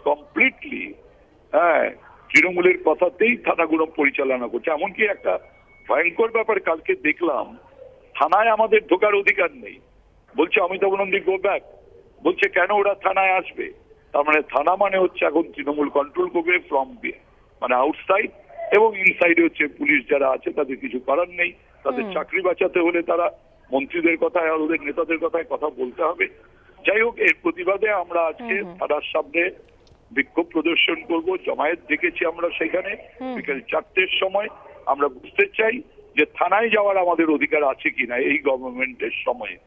Completely তৃণমূলের কথাতেই থানাগুলো পরিচালনা করছে। এমনকি একটা ভয়ঙ্কর ব্যাপার কালকে দেখলাম, থানায় আমাদের ঢোকার অধিকার নেই, বলছে অমিতাভ নন্দী গো ব্যাক। বলছে কেন ওরা থানায় আসবে? তার মানে থানা মানে হচ্ছে এখন তৃণমূল কন্ট্রোল করবে ফ্রম মানে আউটসাইড, এবং ইনসাইডে হচ্ছে পুলিশ যারা আছে তাদের কিছু করার নেই। তাদের চাকরি বাঁচাতে হলে তারা মন্ত্রীদের কথায় আর ওদের নেতাদের কথায় কথা বলতে হবে। যাই হোক, এর প্রতিবাদে আমরা আজকে থানার সামনে বিক্ষোভ প্রদর্শন করব। জমায়েত দেখেছি আমরা সেখানে বিকেল 4টের সময়। আমরা বুঝতে চাই যে থানায় যাওয়ার আমাদের অধিকার আছে কিনা এই গভর্নমেন্টের সময়ে।